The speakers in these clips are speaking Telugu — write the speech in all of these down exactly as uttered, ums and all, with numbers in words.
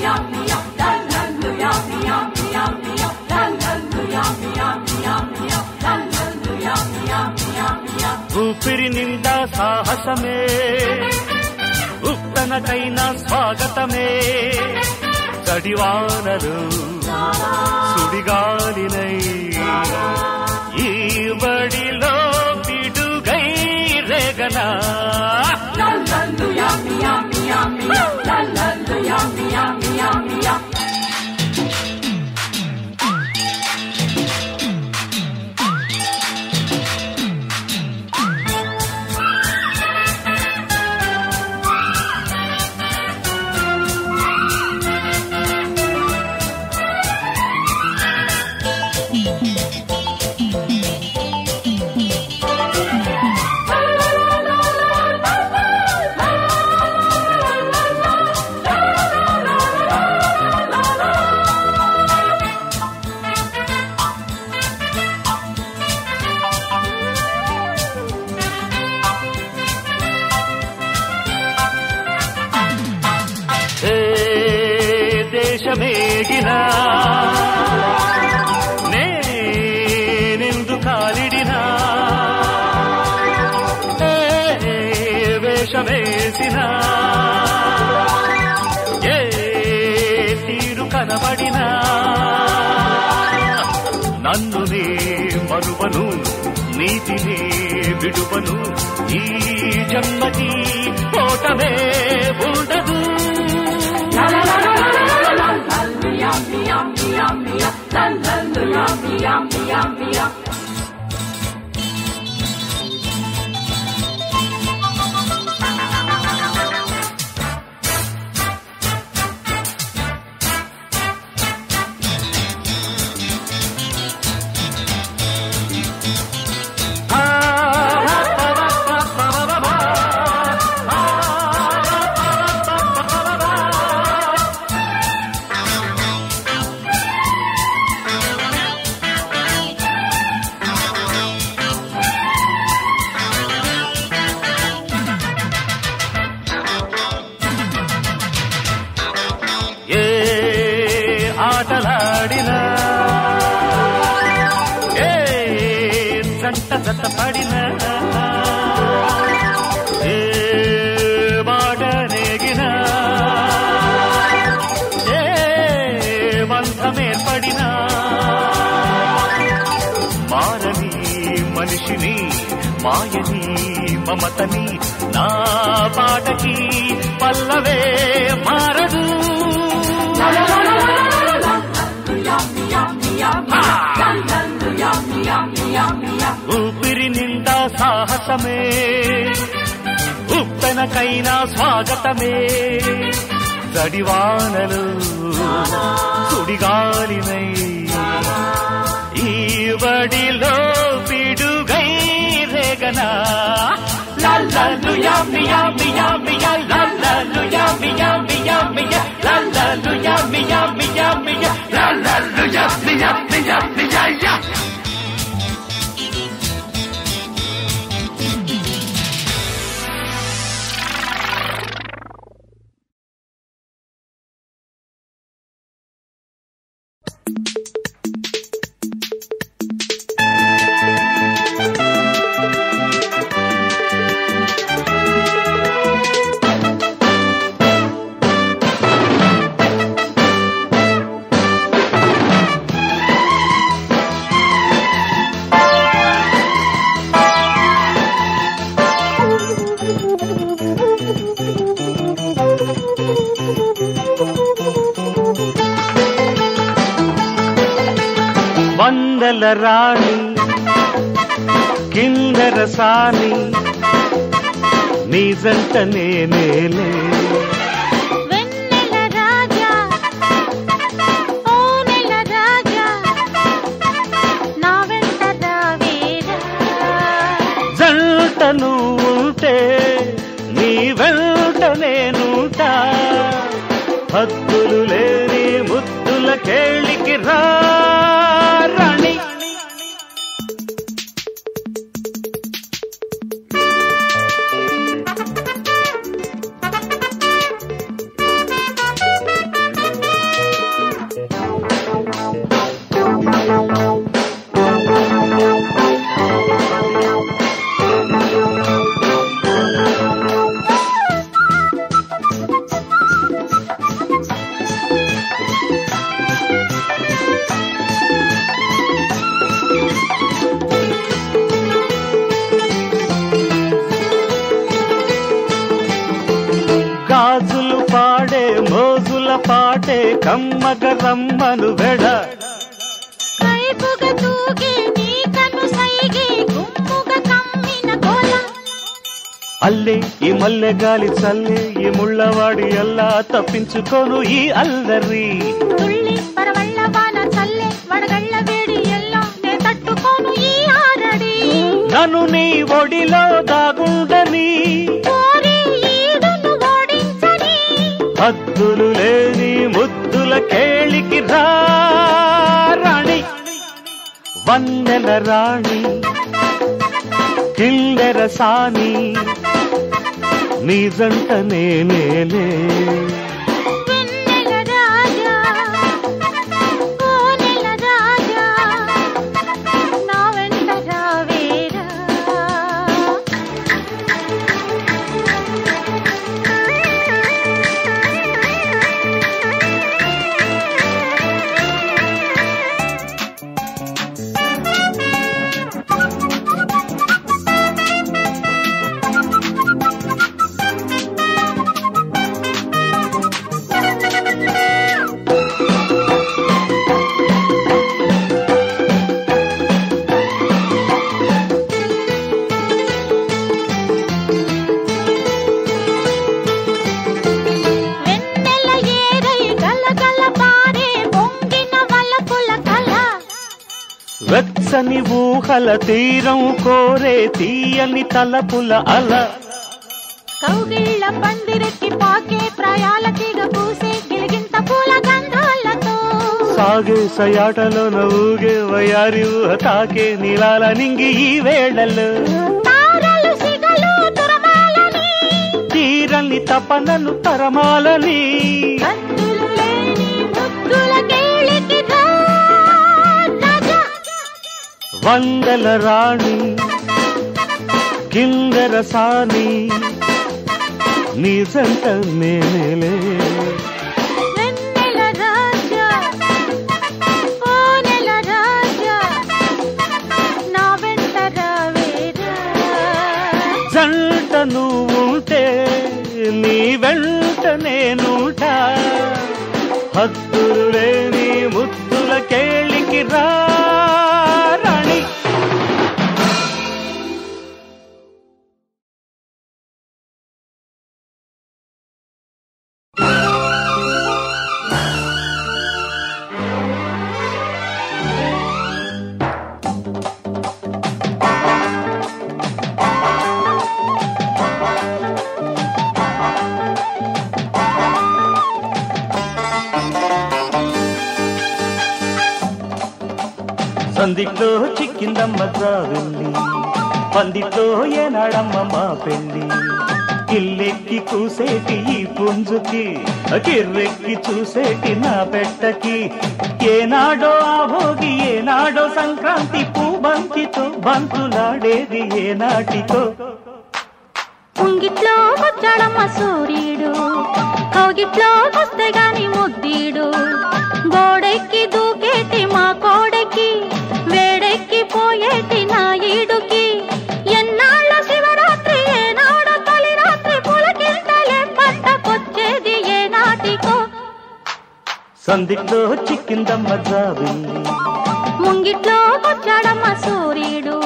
ఊపిరి నిండా సాహసమే ఉత్తనకైనా స్వాగతమే చడివానలు సుడిగాలినై ఈ బడిలో పిడుగై రేగనా దేశమేగినా నేనెందు కాలిడినా వేషమేసినా ఏ తీరు కనబడినా నన్ను నే మరువను నీతిని విడువను ఈ జన్మకి ఓటమే ఉండదు ఆటలాడినా ఏ జంట జత పడినా ఏ మాట నేగినా ఏ బంధమేర్పడినా మారని మనిషిని మాయని మమతని నా పాటకి పల్లవే మారదు ఊపిరి నిండా సాహసమే ఉప్పెనకైనా స్వాగతమే జడివానలు సుడిగాలినై ఈ బడిలో పిడుగై రేగనా లల్లలు యామి యామి యామి లల్లలు యామి యామి యామి లల్లలు యామి యామి యామి లల్లలు యామి యామి యామి యా వందల రాణి కిందర సాని నీ జంట నేనేలే వెన్నెల రాజా ఓ నెల రాజా నా వెంట రావేరా జంట నువ్వుంటే నీ వెంట నేనుంటా హద్దులు లేని ముద్దుల కేళికి రా రాణి కళ్ళ పాటే కమ్మగ రమ్మను వెడ కైపుగ తూగే నీ కను సైగే గుమ్ముగ కమ్మిన గోల అల్లే ఈ మల్లె గాలి చల్లే ఈ ముళ్ళవాడి అల్లా తప్పించుకోను ఈ అల్లరి తుళ్ళి పరవళ్ళ వాన చల్లే వడగళ్ళ వేడి ఎల్లా నే తట్టుకోను ఈ ఆరడి నన్ను నీ ఒడిలో దాగుండని కోరి ఈడును ఓడించని హద్దులు లేని ముద్దుల కేళికి రా రాణి వన్నెల రాణి కిల్లెర సాని నీ జంట నేనేలే వెన్నెల రాజా కోనెల రాజా నా వెంట రావేరా వెన్నెల ఏరై గలగల పారే పొంగిన వలపుల కల వెచ్చని ఊహల తీరం కోరే తీయని తలపుల అల కౌగిళ్ళ పందిరెక్కి పాకే ప్రాయాల తీగ పూసే గిలిగింత పూల గంధాలతో సాగే సయాటలో నవ్వుగే వయారి ఊహ తాకే నీలాల నింగి ఈ వేళలు తారలు సిగలు తురమాలని తీరని తపనలు తరమాలని కత్తులు లేని ముద్దుల కేళికి రా రాజా వందల రాణి కిందర సాని నీ జంట నేనేలే వెన్నెల రాజా కోనెల రాజా నా వెంట రావేరా జంట నువ్వుంటే నీ వెంట నేనుంటా హద్దులు లేని ముద్దుల కేళికి రా రాణి సందిట్లో చిక్కిందమ్మ జావెల్లి పందిట్లో ఏనాడమ్మ మా పెళ్ళి కిల్లెక్కి కూసేటి ఈ పుంజుకి కిర్రెక్కి చూసేటి నా పెట్టకి ఏనాడో ఆ భోగి ఏనాడో సంక్రాంతి పూబంతితో బంతులాడేది ఏనాటితో ముంగిట్లో వచ్చాడమ్మ సూర్యుడు కౌగిట్లో వస్తే గాని ముద్దీడు గోడెక్కి దూకేటి మా కోడెక్కి వేడెక్కి పోయేటి నా ఈడుకి ఎన్నాళ్ళ శివరాత్రి ఏనాడో తొలి రాత్రి పులకింతలే పంటకొచ్చేది ఏనాటికో సందిట్లో చిక్కిందమ్మ జావెల్లి ముంగిట్లో వచ్చాడమ్మ సూర్యుడు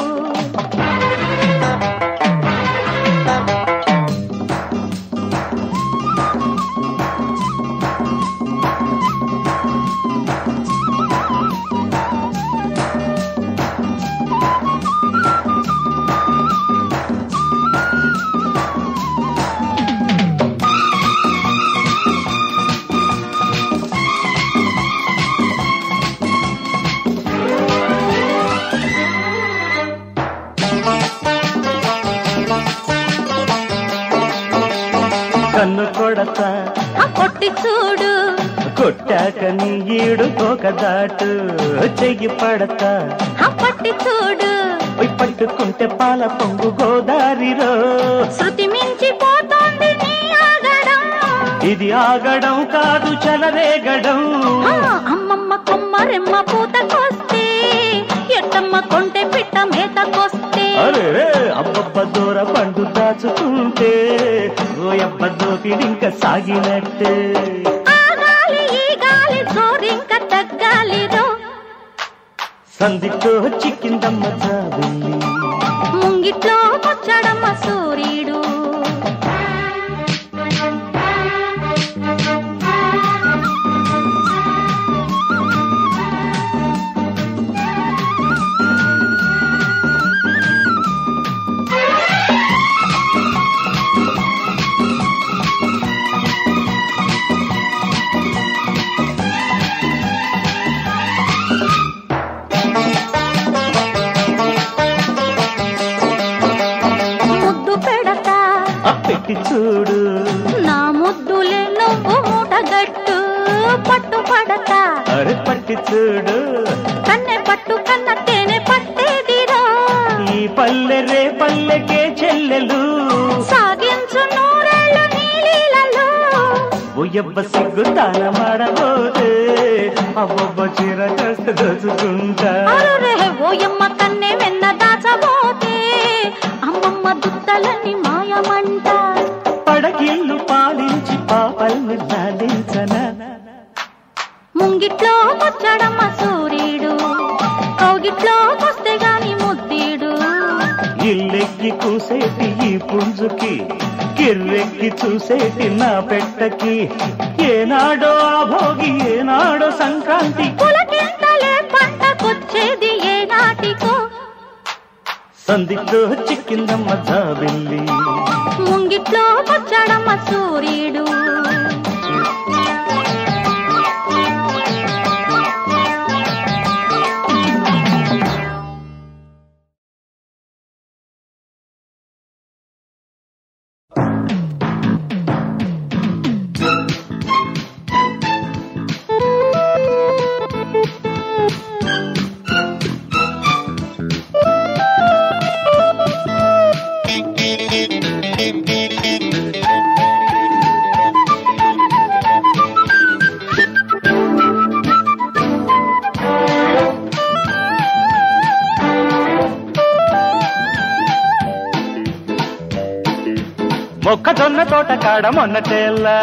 కన్ను కొడతా కొట్టి చూడు కొట్టాక నీ ఈడు తోక దాటు చెయ్యి పడతా పట్టి చూడు పట్టుకుంటే పాల పొంగు గోదారిలో శృతి మించిపోతోంది నీ ఆగడం ఇది ఆగడం కాదు చలరేగడం అమ్మమ్మ కొమ్మరెమ్మ పూతకొస్తే ఎట్టమ్మ కొంటె పిట్ట మేతకొస్తే అరే అబ్బబ్బ దూర పండు దాచుకుంటే ఓయబ్బ దోపిడింక సాగినట్టే ఆగా గాలిరో సందితో చిక్కిందమ్మ జాబిల్లి ముంగిట్లో వచ్చాడమ్మ సూర్యుడు చూడు నా ముద్దులే నువ్వు మూటగట్టు పట్టు పడతా అరే పట్టి చూడు కన్నె పట్టు కన్న తేనె పట్టేదిరా ఈ పల్లె రే పల్లెకే చెల్లెలు సాగించు నూరేళ్ళు నీలీలలో ఓయబ్బ సిగ్గు తాన మాడబోతే అబ్బబ్బ చీర కాస్త దోచుకుంటా అరే ఓయమ్మ కన్నె వెన్న దాచబోతే అమ్మమ్మ దుత్తలని మాయమంట పడగిల్లు పాలించి పాపల్ని లాలించన ముంగిట్లో వచ్చాడమ్మ సూర్యుడు కౌగిట్లో వస్తే గాని ముద్దీడు ఇల్లెక్కి కూసేటి ఈ పుంజుకి కిర్రెక్కి చూసేటి నా పెట్టకి ఏనాడో ఆ భోగి ఏనాడో సంక్రాంతి పులకింతలే పంటకొచ్చేది ఏ నాటికో సందితో చిక్కిందమ్మ జాబిల్లి ముంగిట్లో వచ్చాడమ్మ సూర్యుడు మొక్కజొన్న తోట కాడ మొన్నటేల్లా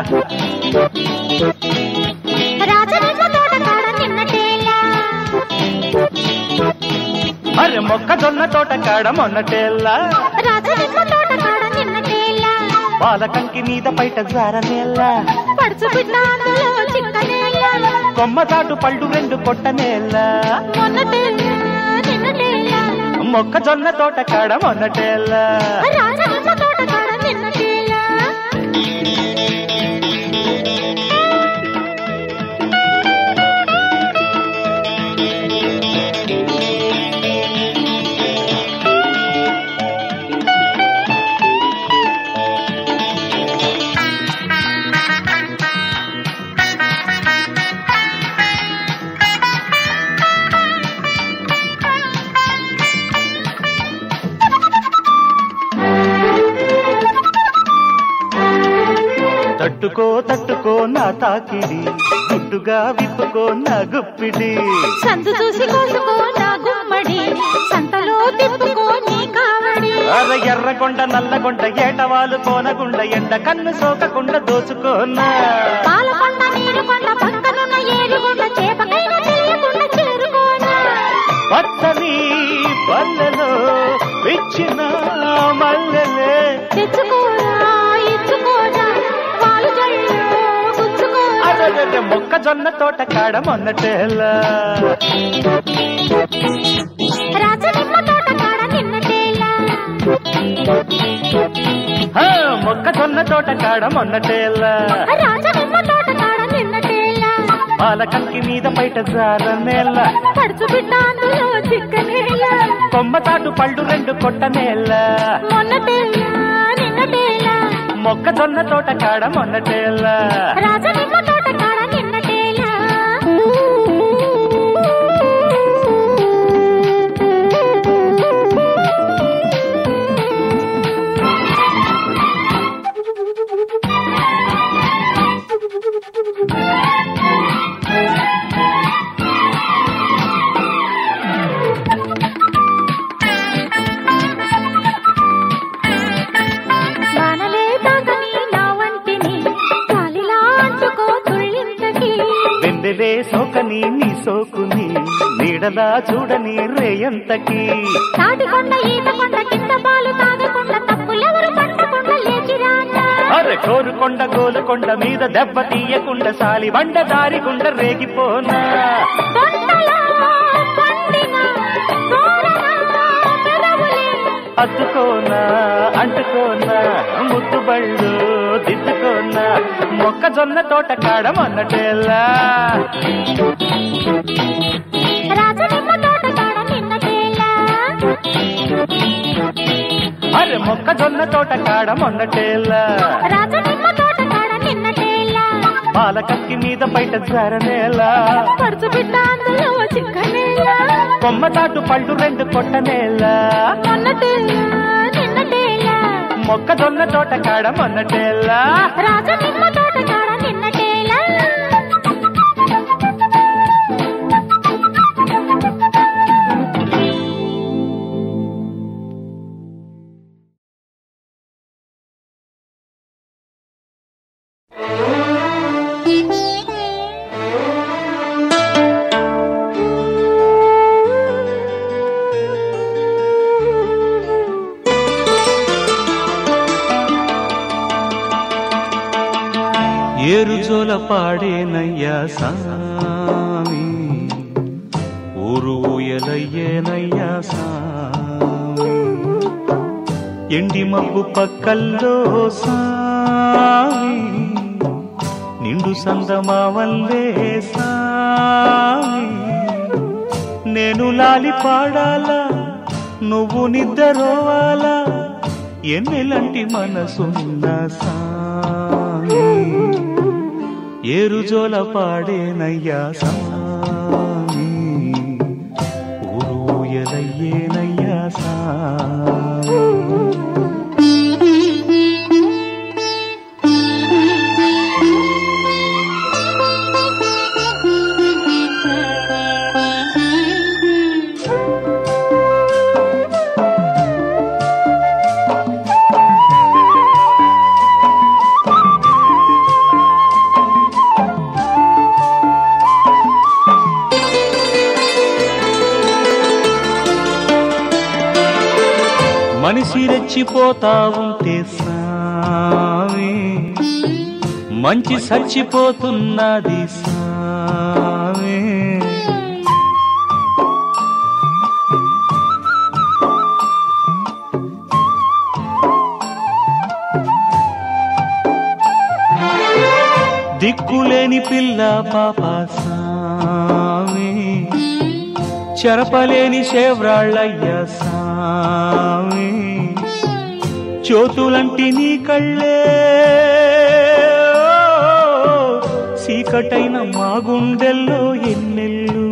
అరే మొక్కజొన్న తోట కాడ మొన్నటేల్లా పాలకంకి మీద బయట జారనేల్లా కొమ్మ చాటు పళ్ళు రెండు కొట్టనేల్లా మొక్కజొన్న తోట కాడ మొన్నటేల్లా తట్టుకో తట్టుకో నా తాకిడి గుడ్డుగా విప్పుకో నా గుప్పిడి సందు చూసి కోసుకో నా గుమ్మడి సంతలో తిప్పుకో నీ కావడి అర ఎర్రగొండ నల్లగొండ ఏటవాలు కోనగుండ ఎండ కన్ను సోకకుండా దోచుకోనా పాలకొండ నీరుకొండ పక్కనున్న ఏరుగొండ చేపకైనా తెలియకుండా చేరుకోనా పచ్చని పల్లెలో విచ్చిన మల్లెలే తెచ్చుకోరా ఇచ్చుకోరా పాలు జల్లు గుచ్చుకోరా అరే మొక్కజొన్న తోట కాడ మొన్నటేలా రాజనిమ్మ తోట కాడ నిన్నటేలా మొక్కజొన్న తోట కాడ మొన్నటేలా రాజనిమ్మ తోట కాడ నిన్నటేలా పాలకంకి మీద బయట జారనేల పడుచు బిడ్డ అందులో చిక్కనేలా కొమ్మ తాటు పళ్ళు రెండు కొట్టనేలా మొన్నటేలా నిన్నటేలా మొక్కజొన్న తోట కాడ మొన్నటేలా రాజనిమ్మ తోట కాడ నిన్నటేలా వానలే తాకని నా వంటిని గాలిలా అంటుకో లేలే సోకని నీ సోకుని నీడలా చూడని రేయంతకి తాటికొండ ఈతకొండ కింద పాలు తాగకుండా తప్పులెవరు పట్టకుండా లేచిరానా అరే కోరుకొండ గోలుకొండ మీద దెబ్బ తీయకుండా సాలి బండ దారి గుండ రేగిపోనా అద్దుకోనా అంటుకోనా ముద్దు బళ్ళు దిద్దుకోనా మొక్కజొన్న తోట కాడ మొన్నటేలా అరే మొక్కజొన్న తోట కాడ మొన్నటేలా పాలకక్కి మీద బయట జారనేలా కొమ్మ తాటు పళ్ళు రెండు కొట్టనేలా మొక్కజొన్న తోట కాడ మొన్నటేలా ఏరుజోల పాడేనయ్యా సామి ఊరు ఊయలయ్యేనయ్యా సామి ఎండి మబ్బు పక్కల్లో సామి నిండు సందమావల్లే సామి నేను లాలి పాడాలా నువ్వు నిద్రవాలా ఎన్నెలంటి మనసున్న సామి ఏరుజోల పాడేనయ్యా సామి ఊరు ఊయలయ్యేనయ్యా సామి మనిషి రెచ్చిపోతా ఉంటే సామి మంచి చచ్చిపోతున్నది సామి దిక్కులేని పిల్ల పాప సామి చెరపలేని శేవ్రాళ్ళయ్య సామి చోతులంటి నీ కళ్ళే చీకటైన మా గుండెల్లో ఎన్నెల్లు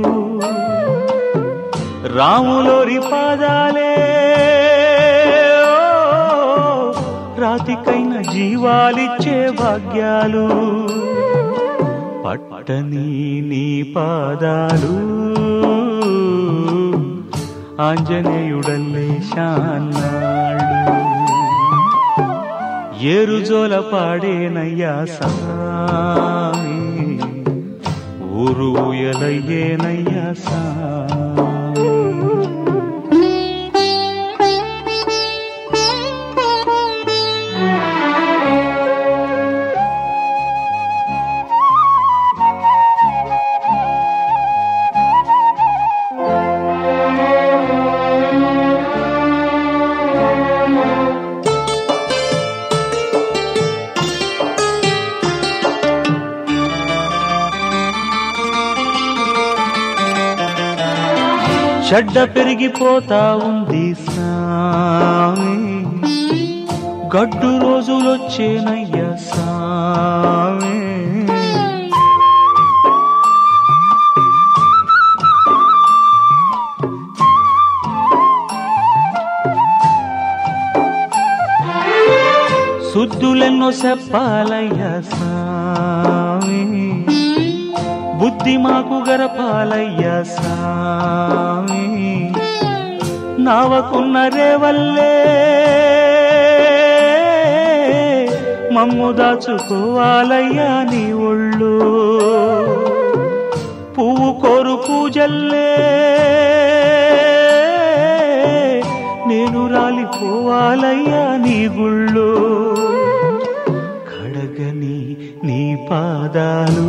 రాములోరి పాదాలే రాతికైన జీవాలిచ్చే భాగ్యాలు పట్టని నీ పాదాలు ఆంజనేయుడల్లే శాన్నాడు ఏరుజోల పాడేనయ్యా సామి ఊరు ఊయలయ్యేనయ్యా సామి చెడ్డ పెరిగిపోతా ఉంది సామి గడ్డు రోజులొచ్చేనయ్యా సామి సుద్దులెన్నో చెప్పాలయ్యా సామి బుద్ధి మాకు గరపాలయ్యా సామి నావకున్న రేవల్లే మమ్ము దాచుకోవాలయ్యా నీ ఒళ్ళు పువ్వు కోరు పూజల్లే నేను రాలిపోవాలయ్యా నీ గుళ్ళో కడగని నీ పాదాలు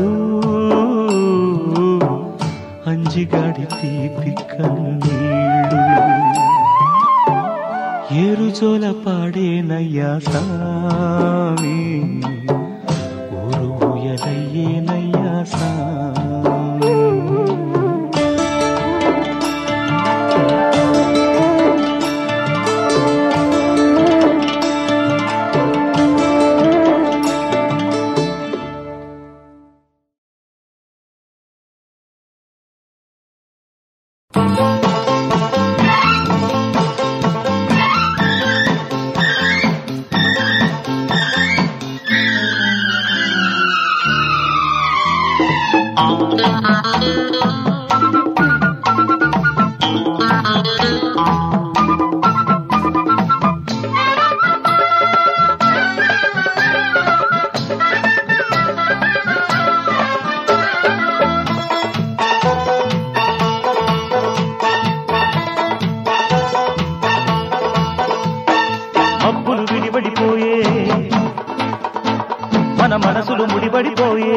అంజిగాడి తీపి కన్నీళ్ళు ఏరుజోల పాడేనయ్యా సామి ఊరు ఊయలయ్యేనయ్యా సామి మన మనసులు ముడిపడిపోయే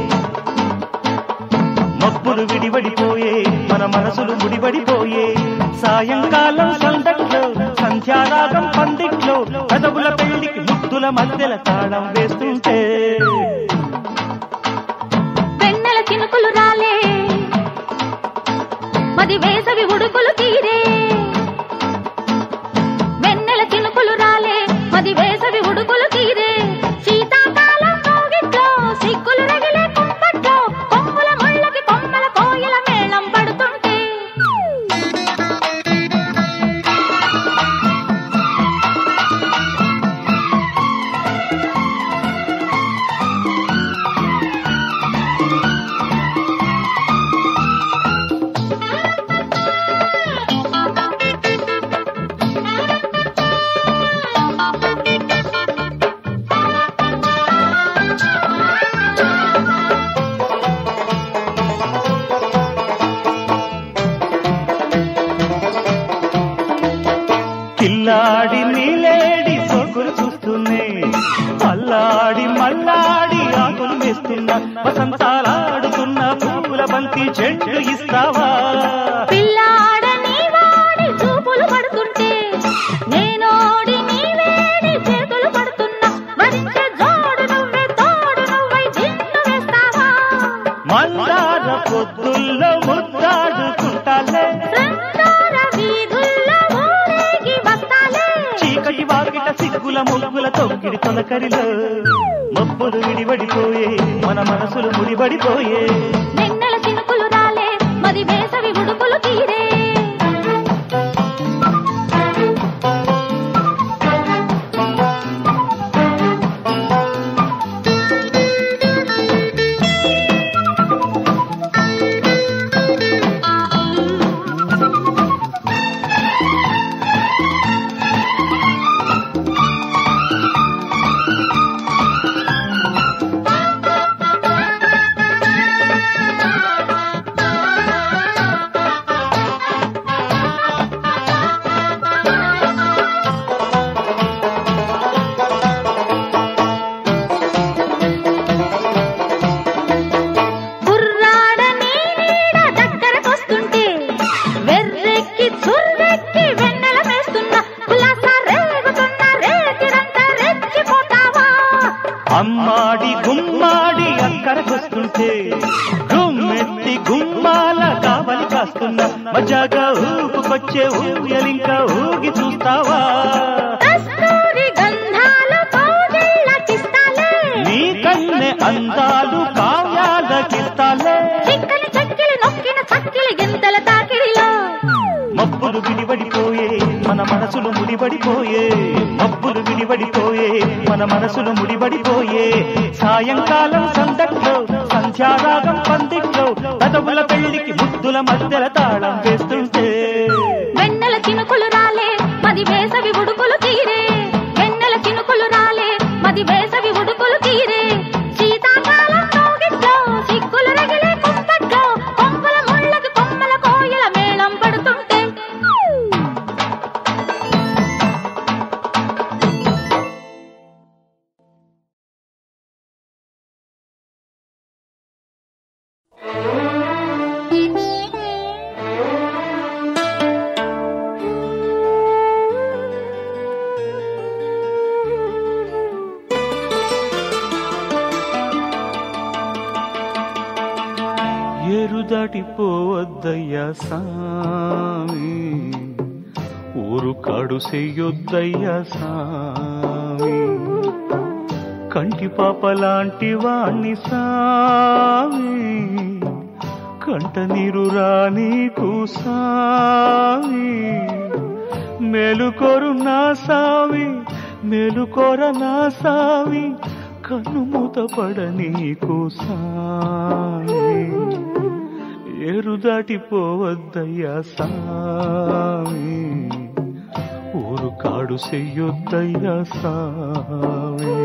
మబ్బులు విడిపడిపోయే మన మనసులు ముడిపడిపోయే సాయంకాలం సందట్లో సంధ్యారాగం పందిట్లో కదవుల పెళ్లికి ముద్దుల మధ్యల తాళం వేస్తుంటే వెన్నెల చినుకులు రాలే మది వేసవి ఉడుకులు తీరే వెన్నెల చినుకులు రాలే మది వేసవి ఉడుకులు తీరే శీతాకాలం మోగిట్లో సిగ్గులు రగిలే కుంపట్లో కొమ్ముల ముళ్ళకి కొమ్మల కోయిల మేళం పడుతుంటే కిల్లాడి నీలేడి సోకులు చూస్తూనే అల్లాడి మల్లాడి ఆకులు వేస్తున్నా వసంతాలాడుతున్న పూల బంతి చెట్టు ఇస్తావా పిల్లాడ నీ వాడి చూపులు పడుతుంటే నేనోడి నీ వేడి చేతులు పడుతున్నా వరించే జోడు నువ్వే తోడు నువ్వై దిన్ను వేస్తావా మందార పొద్దుల్లో ముద్దాడుకుంటాలే శృంగార వీధుల్లో ఊరేగి వస్తాలే చీకటి వాకిట సిగ్గుల ముగ్గుల తొక్కిడి తొలకరిలో మబ్బులు విడిపడిపోయే మన మనసులు ముడిపడిపోయే వెన్నెల చినుకులు రాలే మది వేసవి ఉడుకులు తీరే అమ్మాడి గుమ్మాడి అక్కరకొస్తుంటే గుమ్మెత్తి గుమ్మాల కావలి కాస్తున్నా మజాగా ఊపుకొచ్చే ఊయలింకా ఊగి చూస్తావా నీ కన్నె అందాలు కావ్యాలకిస్తాలే మబ్బులు విడిపడిపోయే మన మనసులు ముడిపడిపోయే మబ్బులు విడిపడిపోయే మన మనసులు ముడిపడిపోయే సాయంకాలం సందట్లో సంధ్యారాగం పందిట్లో కదవుల పెళ్లికి ముద్దుల మధ్యల తాళం వేస్తుంటే వెన్నెల చినుకులు రాలే మది వేసవి ఉడుకులు తీరే వెన్నెల చినుకులు రాలే మది వేసవి ఉడుకులు తీరే శీతాకాలం మోగిట్లో సిగ్గులు రగిలే కుంపట్లో దాటిపోవద్దయ్యా సామి, ఊరు కాడు చెయ్యొద్దయ్యా సామి, కంటి పాపలాంటి వాణ్ణి సామి, కంట నీరు రానీకు సామి, మేలుకోరు నా సామి, మేలుకోర నా సామి, కన్ను మూతపడ నీకు సామి, ఏరు దాటిపోవద్దయ్యా సామి, ఊరు కాడు చెయ్యొద్దయ్యా సామి.